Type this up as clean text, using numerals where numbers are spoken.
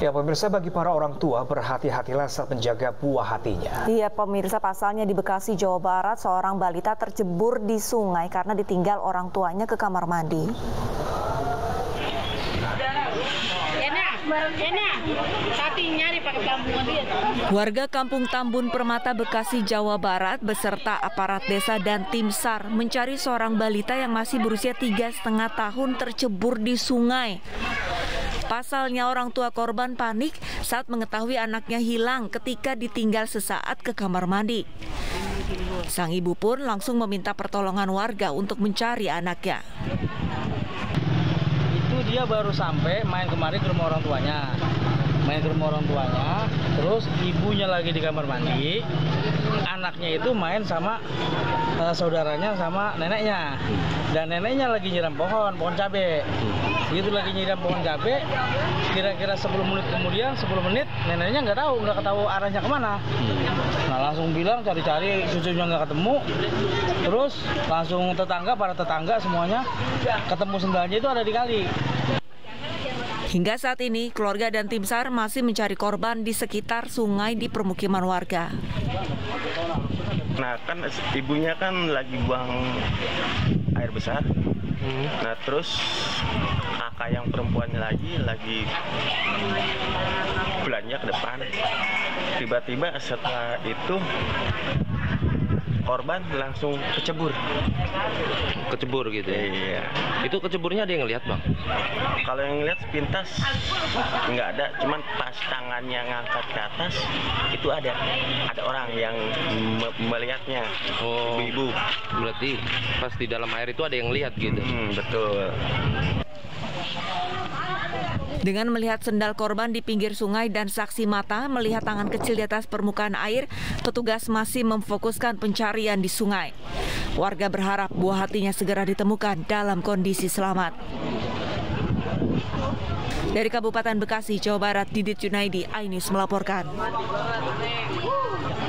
Ya pemirsa, bagi para orang tua berhati-hatilah saat menjaga buah hatinya. Iya pemirsa, pasalnya di Bekasi, Jawa Barat, seorang balita tercebur di sungai karena ditinggal orang tuanya ke kamar mandi. Warga Kampung Tambun Permata, Bekasi, Jawa Barat beserta aparat desa dan tim SAR mencari seorang balita yang masih berusia 3,5 tahun tercebur di sungai. Pasalnya orang tua korban panik saat mengetahui anaknya hilang ketika ditinggal sesaat ke kamar mandi. Sang ibu pun langsung meminta pertolongan warga untuk mencari anaknya. Itu dia baru sampai main kemarin ke rumah orang tuanya. Terus ibunya lagi di kamar mandi, anaknya itu main sama saudaranya sama neneknya, dan neneknya lagi nyiram pohon cabe. Itu lagi nyiram pohon cabe, kira-kira 10 menit neneknya nggak tahu arahnya kemana. Nah langsung bilang cari-cari, cucunya nggak ketemu, terus langsung para tetangga semuanya ketemu sendalnya itu ada di kali. Hingga saat ini, keluarga dan tim SAR masih mencari korban di sekitar sungai di permukiman warga. Nah kan ibunya kan lagi buang air besar. Nah terus kakak yang perempuannya lagi belanja ke depan. Tiba-tiba setelah itu korban langsung kecebur gitu ya? Iya. Itu keceburnya ada yang ngelihat, Bang? Kalau yang ngelihat sepintas nggak ada, cuman pas tangannya ngangkat ke atas itu ada orang yang melihatnya. Oh, ibu. Berarti pas di dalam air itu ada yang lihat gitu? Betul. Dengan melihat sendal korban di pinggir sungai dan saksi mata melihat tangan kecil di atas permukaan air, petugas masih memfokuskan pencarian di sungai. Warga berharap buah hatinya segera ditemukan dalam kondisi selamat. Dari Kabupaten Bekasi, Jawa Barat, Didit Junaidi, iNews melaporkan.